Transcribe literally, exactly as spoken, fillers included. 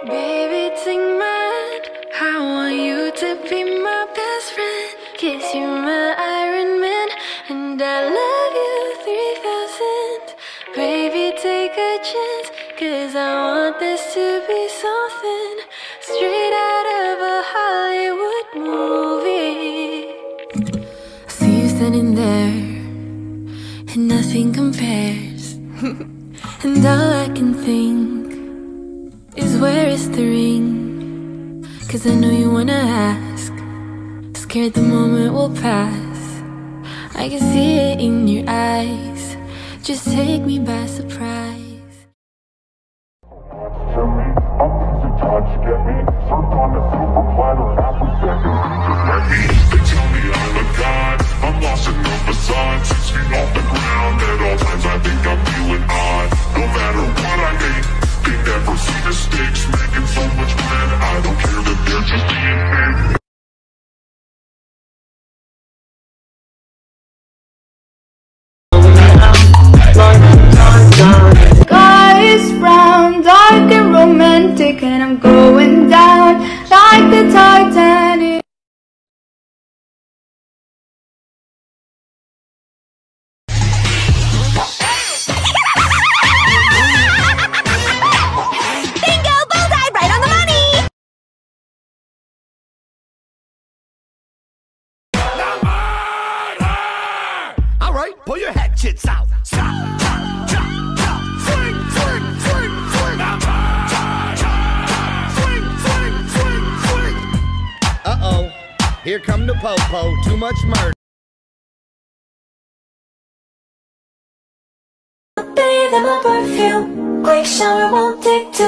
Baby, take my hand. I want you to be my best friend. Kiss you, my Iron Man, and I love you three thousand. Baby, take a chance, cause I want this to be something straight out of a Hollywood movie. I see you standing there, and nothing compares. And all I can think is where is the ring? Cause I know you wanna ask, scared the moment will pass. I can see it in your eyes, just take me by surprise. Touch, get me, served on a silver platter, apple second, just like me. They tell me I'm a god, I'm lost in the facade, six feet off the ground. At all times I think I'm feeling odd. No matter what I make, they never see mistakes, making so much plan. I don't care that they're just being fake. Sky is brown, dark and romantic, and I'm going down like the Titanic. Bingo! Bullseye! Right on the money! Alright, pull your hatchets out. Stop, chop, chop, chop. Swing, swing, swing, swing. Swing, swing, swing, swing. Uh-oh, here come the po-po. Too much murder. Bathe in my perfume, quick shower won't take time.